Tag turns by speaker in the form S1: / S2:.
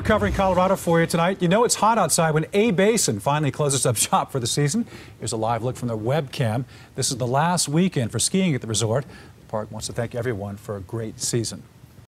S1: Covering Colorado for you tonight. You know it's hot outside when A Basin finally closes up shop for the season. Here's a live look from their webcam. This is the last weekend for skiing at the resort. The park wants to thank everyone for a great season.